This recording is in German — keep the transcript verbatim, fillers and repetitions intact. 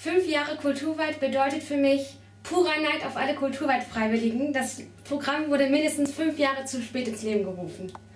Fünf Jahre Kulturweit bedeutet für mich purer Neid auf alle Kulturweit-Freiwilligen. Das Programm wurde mindestens fünf Jahre zu spät ins Leben gerufen.